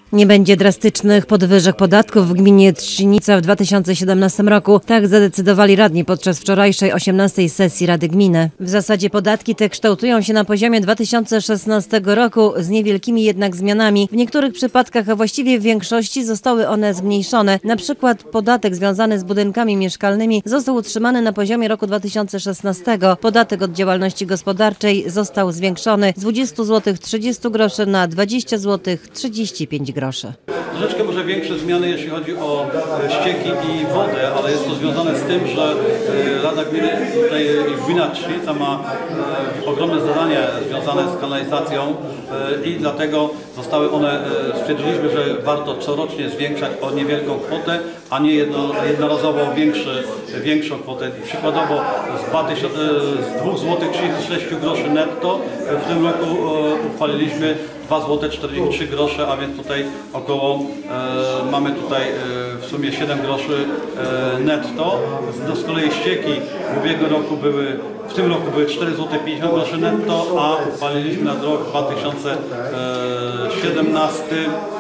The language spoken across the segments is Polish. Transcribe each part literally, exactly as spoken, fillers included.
Nie będzie drastycznych podwyżek podatków w gminie Trzcinica w dwa tysiące siedemnastym roku. Tak zadecydowali radni podczas wczorajszej osiemnastej sesji Rady Gminy. W zasadzie podatki te kształtują się na poziomie dwa tysiące szesnastego roku z niewielkimi jednak zmianami. W niektórych przypadkach, a właściwie w większości, zostały one zmniejszone. Na przykład podatek związany z budynkami mieszkalnymi został utrzymany na poziomie roku dwa tysiące szesnastego. Podatek od działalności gospodarczej został zwiększony z dwudziestu złotych trzydziestu groszy na dwadzieścia złotych trzydzieści pięć groszy. Troszeczkę może większe zmiany, jeśli chodzi o ścieki i wodę, ale jest to związane z tym, że Rada Gminy, tutaj gmina Trzcinica ma ogromne zadania związane z kanalizacją i dlatego zostały one, stwierdziliśmy, że warto corocznie zwiększać o niewielką kwotę, a nie jedno, jednorazowo większy, większą kwotę. Przykładowo z dwóch złotych trzydziestu sześciu groszy netto w tym roku uchwaliliśmy dwa złote czterdzieści trzy grosze, a więc tutaj około e, mamy tutaj e, w sumie siedem groszy e, netto. Z, z kolei ścieki w ubiegłym roku były, w tym roku były cztery złote pięćdziesiąt groszy netto, a uchwaliliśmy na rok dwa tysiące siedemnasty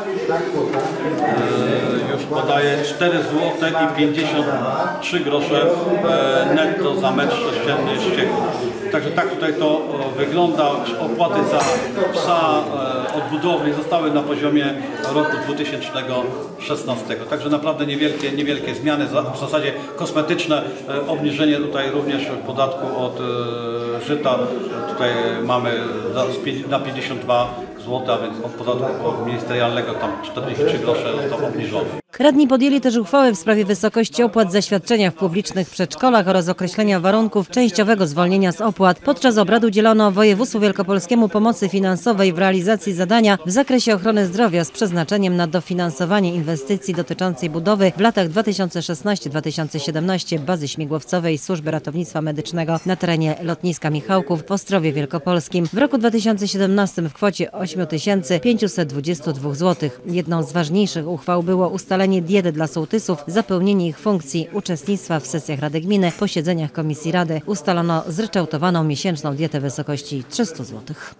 e, już podaję cztery złote pięćdziesiąt trzy grosze e, netto za metr sześcienny ścieków. Także tak tutaj to wygląda. Opłaty za psa od budowli zostały na poziomie roku dwa tysiące szesnastego. Także naprawdę niewielkie, niewielkie zmiany, w zasadzie kosmetyczne. Obniżenie tutaj również podatku od żyta. Tutaj mamy na pięćdziesiąt dwa złote, a więc od podatku ministerialnego tam czterdzieści trzy grosze został obniżony. Radni podjęli też uchwałę w sprawie wysokości opłat za świadczenia w publicznych przedszkolach oraz określenia warunków częściowego zwolnienia z opłat. Podczas obrad udzielono województwu wielkopolskiemu pomocy finansowej w realizacji zadania w zakresie ochrony zdrowia z przeznaczeniem na dofinansowanie inwestycji dotyczącej budowy w latach dwa tysiące szesnastym do dwa tysiące siedemnastego bazy śmigłowcowej Służby Ratownictwa Medycznego na terenie lotniska Michałków w Ostrowie Wielkopolskim w roku dwa tysiące siedemnastym w kwocie osiem tysięcy pięćset dwadzieścia dwa złotych. Jedną z ważniejszych uchwał było ustalenie diety dla sołtysów, zapełnienie ich funkcji, uczestnictwa w sesjach Rady Gminy, posiedzeniach Komisji Rady. Ustalono zryczałtowaną miesięczną dietę w wysokości trzysta złotych.